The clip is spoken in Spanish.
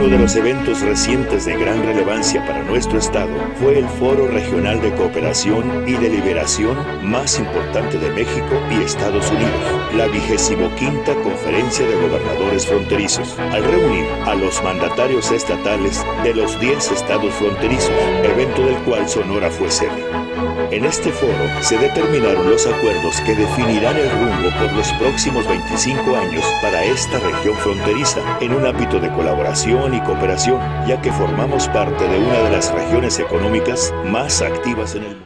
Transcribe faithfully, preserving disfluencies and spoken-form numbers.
Uno de los eventos recientes de gran relevancia para nuestro estado fue el Foro Regional de Cooperación y Deliberación más importante de México y Estados Unidos, la vigésimo quinta Conferencia de Gobernadores Fronterizos, al reunir a los mandatarios estatales de los diez estados fronterizos, evento del cual Sonora fue sede. En este foro se determinaron los acuerdos que definirán el rumbo por los próximos veinticinco años para esta región fronteriza, en un ámbito de colaboración y cooperación, ya que formamos parte de una de las regiones económicas más activas en el mundo.